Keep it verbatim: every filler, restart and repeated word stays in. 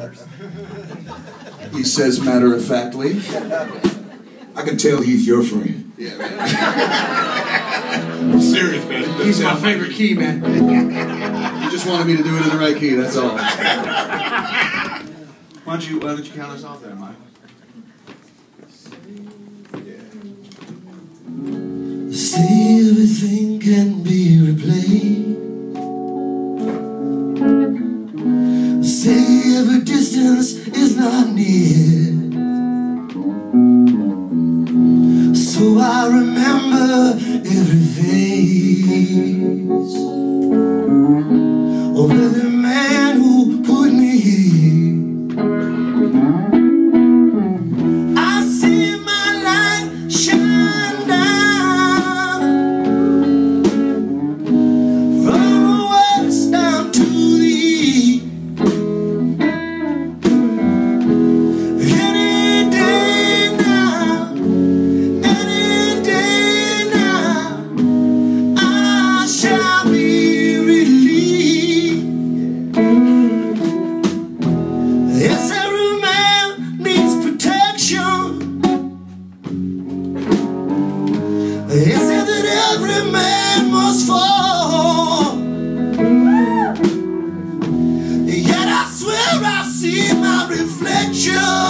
dollars. He says matter-of-factly. I can tell he's your friend. Yeah, man. I'm serious, man. He's my favorite key, man. You just wanted me to do it in the right key, that's all. Why don't you, why don't you count us off there, Mike? Say everything can be replayed. Say every distance is not near. So I remember every face of every man who put me here. I see my light shine down from the west down to the east. Any day now, any day now, I shall be relieved. Yes, every man needs protection. They say that every man must fall. Yet I swear I see my reflection